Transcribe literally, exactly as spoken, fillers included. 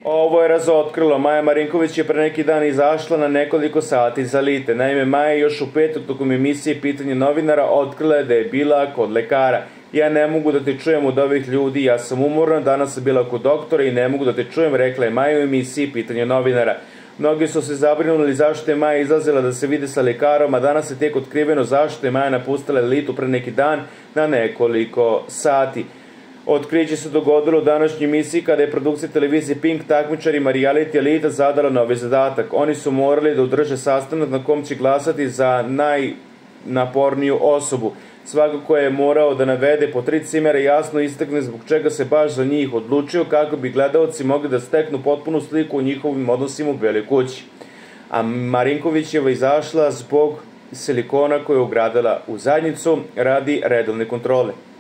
Ovo je razotkrilo. Maja Marinković je pre neki dan izašla na nekoliko sati za Lite. Naime, Maja još u petak tokom emisije Pitanje novinara otkrila je da je bila kod lekara. Ja ne mogu da te čujem od ovih ljudi, ja sam umorna, danas sam bila kod doktora i ne mogu da te čujem, rekla je Maja u emisiji Pitanje novinara. Mnogi su se zabrinuli zašto je Maja izlazila da se vide sa lekarom, a danas je tek otkriveno zašto je Maja napustila Litu pre neki dan na nekoliko sati. Otkriće se dogodilo u današnjoj emisiji kada je produkcija televizije Pink takmičarima reality Elita zadala novi zadatak. Oni su morali da održe sastanak na kom će glasati za najnaporniju osobu. Svakako je morao da navede po tri cimera i jasno istakne zbog čega se baš za njih odlučio kako bi gledaoci mogli da steknu potpunu sliku o njihovim odnosima u Beloj kući. A Marinkovićeva izašla zbog silikona koju je ugradila u zadnjicu radi redovne kontrole.